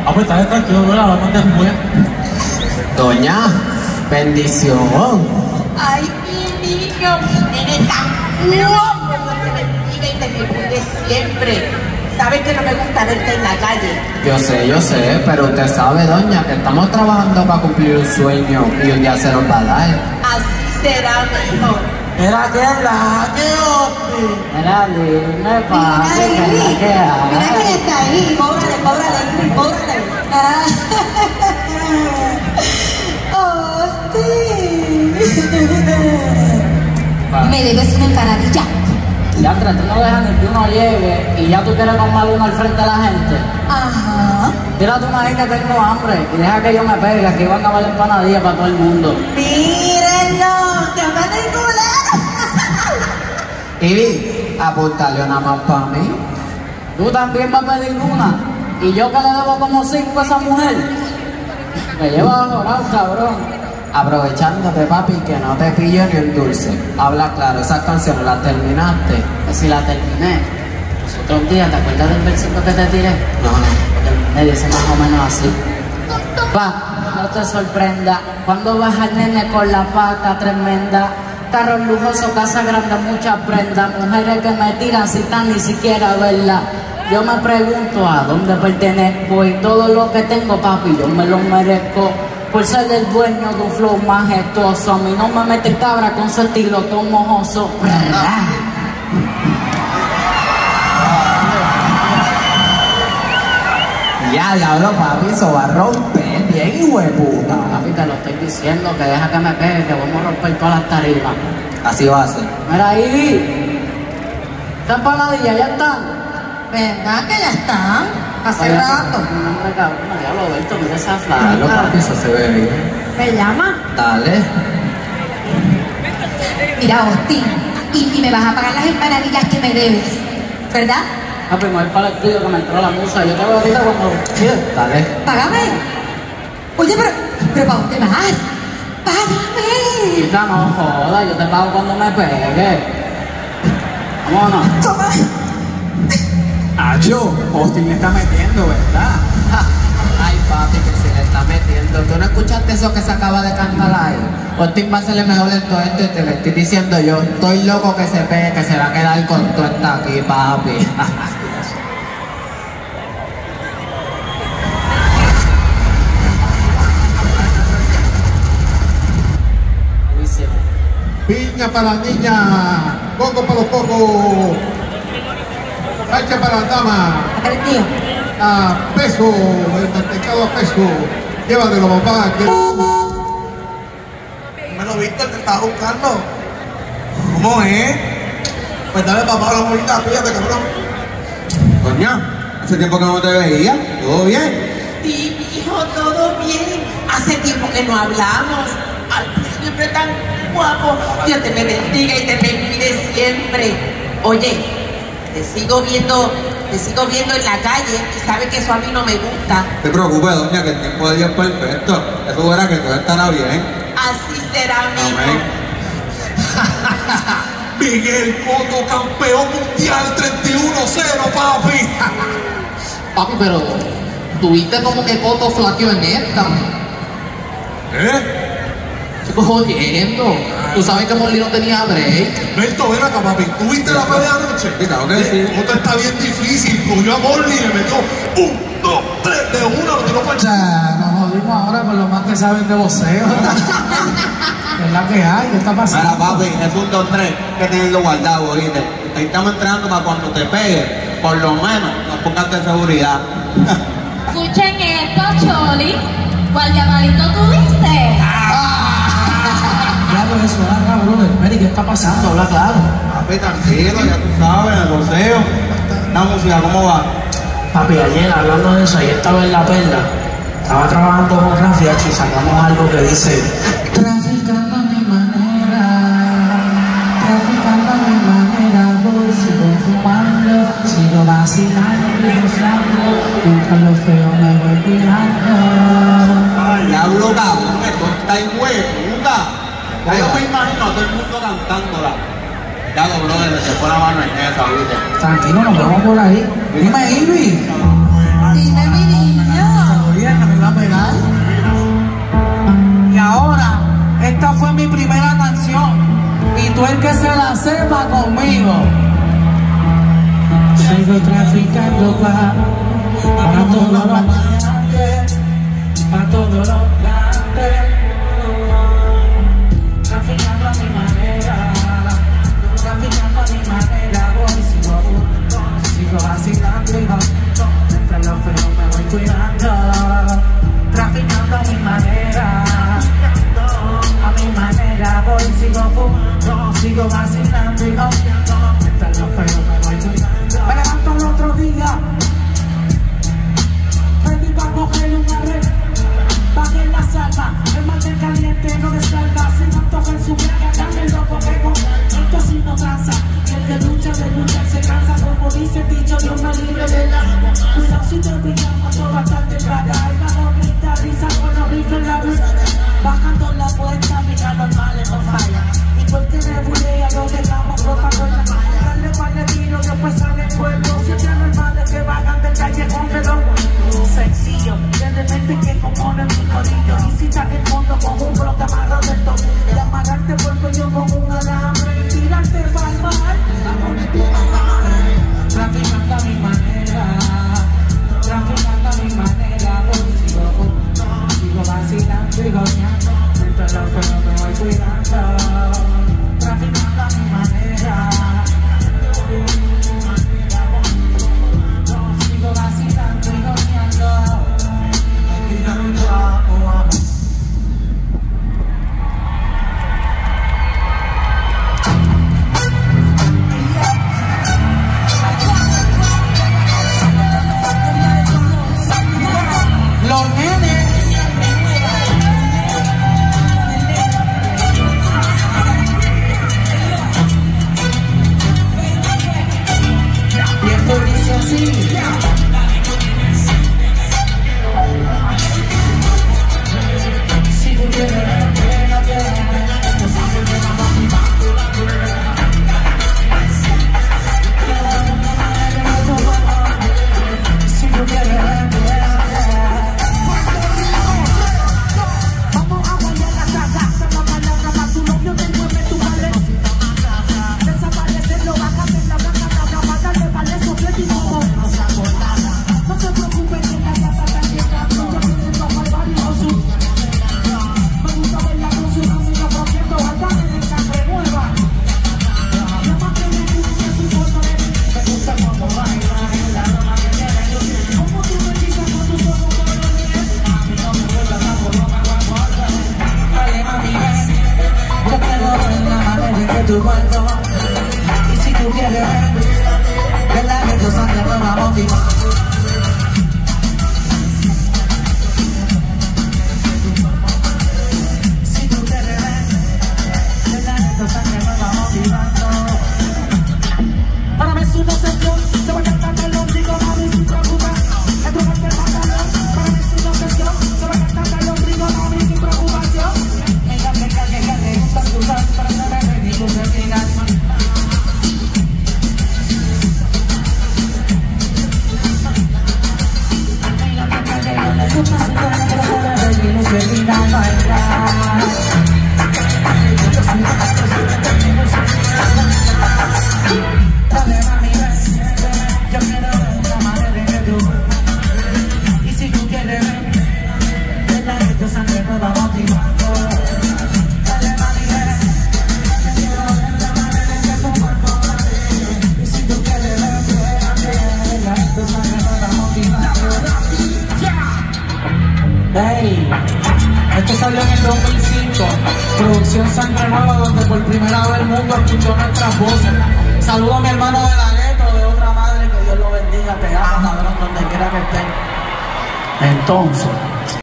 Ah, pues está tranquilo, no la vamos después. Doña, bendición. Ay, mi niño, mi nene tan guapo. Dios te bendiga y te cuide siempre. Sabes que no me gusta verte en la calle. Yo sé, pero usted sabe, doña, que estamos trabajando para cumplir un sueño y un día se nos va a dar. Así será, mijo. Era que la que hombre. Mira, dime, papi, Mira que quién la está ahí. Cóbrale. Oh, sí. Me debes una empanadilla. Ya, Andrés, tú no dejas ni que uno llegue y ya tú quieres tomar uno al frente de la gente. Ajá. Tírate una vez que tengo hambre y deja que yo me pegue, aquí van a haber empanadillas para todo el mundo. Mírenlo, que me den Y apúntale una más para mí. Tú también vas a pedir una y yo que le debo como 5 a esa mujer. Me lleva a jorar, cabrón. Aprovechándote, papi, que no te pillo ni un dulce. Habla claro, esas canciones las terminaste. Que si la terminé, los otros días, ¿te acuerdas del versículo que te tiré? No. Me dice más o menos así. Pa, no te sorprenda, cuando vas al nene con la pata tremenda, carro lujoso, casa grande, muchas prendas, mujeres que me tiran sin tan ni siquiera verla. Yo me pregunto a dónde pertenezco y todo lo que tengo, papi, yo me lo merezco. Por ser el dueño de un flow majestuoso, a mí no me mete cabra con su estilo todo mojoso. Ya, diablo, papi, eso va a romper bien, hueputa. Papi, te lo estoy diciendo, que deja que me pegue, que vamos a romper todas las tarimas. Así va a ser. Mira ahí, estas empanadillas ya están. ¿Verdad que ya están? Hace Oye, rato. No me cago, ya lo veo, mira esa Diablo, flaca. papi, eso se ve bien. ¿Me llama? Dale. Mira, Austin, y me vas a pagar las empanadillas que me debes, ¿verdad? Papi, me voy para el estudio que me entró la musa. Yo te voy ahorita cuando... Dale. Págame. Oye, pero ¿para dónde vas? Págame. Chica, no joda, yo te pago cuando me pegue. Vámonos. Toma. Acho, Austin le está metiendo, ¿verdad? Ay, papi, que se le está metiendo. ¿Tú no escuchaste eso que se acaba de cantar ahí? Austin va a serle mejor en todo esto y te lo estoy diciendo yo. Estoy loco que se pegue, que se va a quedar con todo esto aquí, papi. Piña para la niña, coco para los cocos, hacha para la dama, El tío. a peso, el mantecado a peso. Llévatelo, papá. ¿Me lo viste? ¿Te estás buscando? ¿Cómo es? Pues dale, papá, la bolita, fíjate, cabrón. Doña, hace tiempo que no te veía. ¿Todo bien? Sí, hijo, todo bien. Hace tiempo que no hablamos. Ay, tú siempre tan guapo. Dios te me bendiga y te me cuide siempre. Oye, te sigo viendo en la calle y sabes que eso a mí no me gusta. No te preocupes, doña, que el tiempo de Dios es perfecto. Eso verá que todo estará bien. Así será, mijo. Amén. Miguel Cotto, campeón mundial 31-0, papi. Papi, pero tuviste como que Cotto flaqueó en esta. Chico, jodiendo. Tú sabes que Molino tenía break. Berto, ven acá, papi. ¿Tú viste la pelea anoche? Sí, claro que sí. Cotto está bien difícil. Cogió a Morley y le metió 1, 2, 3 de una, lo tiró para el chat. Nos jodimos ahora con los más que saben de voceo. Es la que hay, ¿qué está pasando? Mira, papi, es un 2-3 que tenerlo guardado ahorita. Ahí estamos entrenando para cuando te pegue, por lo menos, nos pongas de seguridad. Escuchen esto, Choli. Guardia malito tú dices. Ya por eso, brother. Mary, ¿qué está pasando? Habla claro. Papi, tranquilo, ya tú sabes, el boxeo. La música, ¿cómo va? Papi, ayer hablando de eso, ayer estaba en La Perla. Estaba trabajando con Rafi y sacamos algo que dice: traficando a mi manera, voy, sigo fumando, sigo vacilando y gozando, mientras lo feo me voy cuidando. Diablo, cabrón, esto está en puta. Ya yo me imagino a todo el mundo cantándola. Ya lo, brother, se pone la mano en esa, ¿viste? Tranquilo, nos vemos por ahí. Dime, Ivy. Dime, mi niño. primera canción y tú el que se la sepa conmigo. Sigo traficando para todos los grandes, para todos los grandes, traficando a mi manera, traficando a mi manera, voy, sigo vacilando y entre los feos me voy cuidando, traficando a mi manera, voy, sigo fumando, sigo vacilando y entre los feos me voy cuidando. Me levanto el otro día, ready pa' coger una red, bajé la salva, el mal del caliente no descarga, si no antoja en su vida, dame loco que con esto si no tranza, y el que lucha de luchar se cansa, como dice el dicho, Dios me libre de la cuidado si te pillamos todo bastante plaga, y la bonita risa con los rifles en la luz, bajando la puerta, mira normales no falla, y porque me bulea lo dejamos ropa con la malla, darle par de tiros, después sale el pueblo, siempre normales que vagan del callejón, pero sencillo, de repente que componen mi corillo, y si está en el fondo con un bloque amarrado del toque, y amarrarte por el cuello con un alambre, tirarte pa'l mar, traficando a mi manera, traficando a mi manera, sigo vacilando y goceando, entre los feos me voy cuidando, traficando a mi manera, sigo vacilando y goceando. Los nenes y esto dice así. Si tú quieres tu cuerpo, y si tú quieres ver la que tu sangre me va a motivar. Si tú quieres ver la que tu sangre me va motivando. Para mí es una obsesión, se va a cantar el ombligo, mami, sin preocupación. Es tu parte el pantalón, para mí es una obsesión, se va a cantar el ombligo, mami, sin preocupación. Ella me cargue, que le gusta cruzar para saber. Hey, esto salió en el 2005, producción Sangre Nueva, donde por primera vez el mundo escuchó nuestras voces. Saludo a mi hermano de la gueto, de otra madre, que Dios lo bendiga, te amo, cabrón, donde quiera que estén. Entonces